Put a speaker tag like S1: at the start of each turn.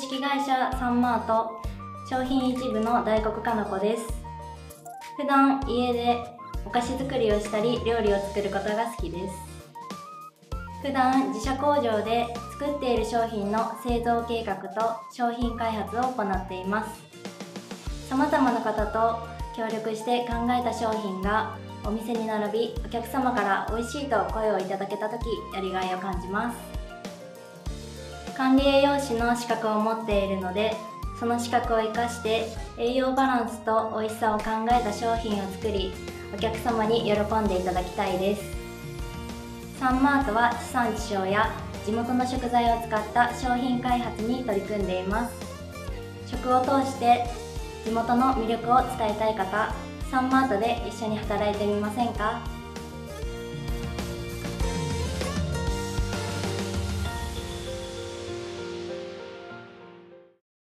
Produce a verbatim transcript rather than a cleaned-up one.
S1: 式会社サンマート商品一部の大黒かな子です。普段家でお菓子作りをしたり料理を作ることが好きです。普段自社工場で作っている商品の製造計画と商品開発を行っています。さまざまな方と協力して考えた商品がお店に並び、お客様から美味しいと声をいただけたとき、やりがいを感じます。管理栄養士の資格を持っているので、その資格を生かして栄養バランスと美味しさを考えた商品を作り、お客様に喜んでいただきたいです。サンマートは地産地消や地元の食材を使った商品開発に取り組んでいます。食を通して地元の魅力を伝えたい方、サンマートで一緒に働いてみませんか？